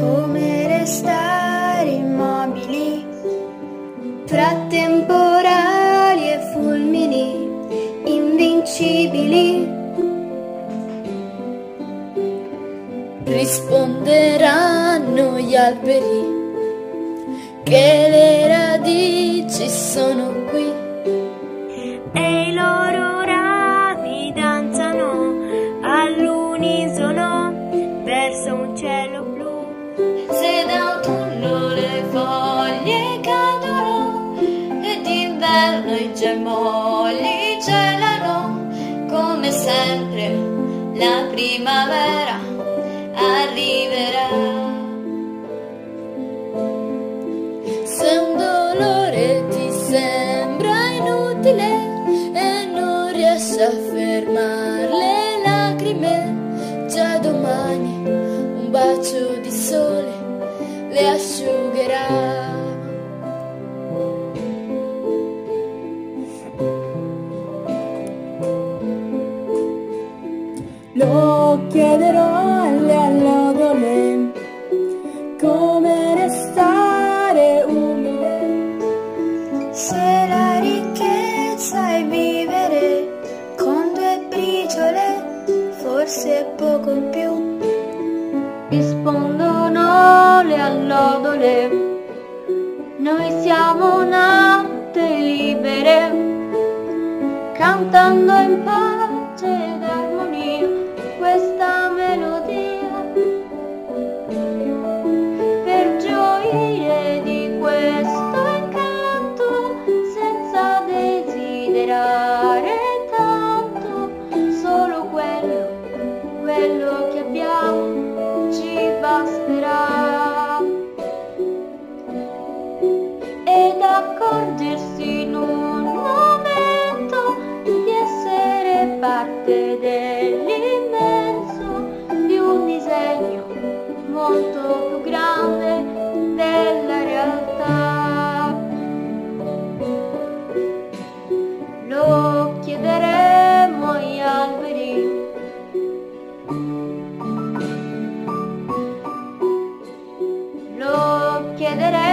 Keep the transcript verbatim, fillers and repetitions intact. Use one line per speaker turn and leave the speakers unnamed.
come restare immobili fra temporali e fulmini invincibili.
Risponderanno gli alberi che le radici sono qui
e i loro rami danzano all'unisono verso un cielo blu.
Se d'autunno le foglie cadono e d'inverno i germogli gelano, come sempre la primavera arriverà.
Se un dolore ti sembra inutile e non riesci a fermare le lacrime, già domani un bacio di sole le asciugherà.
Lo chiederò alle allodole come restare umile.
Se la ricchezza è vivere con due briciole, forse è poco più.
Rispondono le allodole, noi siamo nate libere, cantando in pace ed armonia questa melodia, per gioire di questo incanto, senza desiderare tanto, solo quello, quello che abbiamo ci basterà. Ed accorgersi in un momento di essere parte dell'immenso, di un disegno molto più grande della realtà. Lo chiederemo agli alberi, lo chiederemo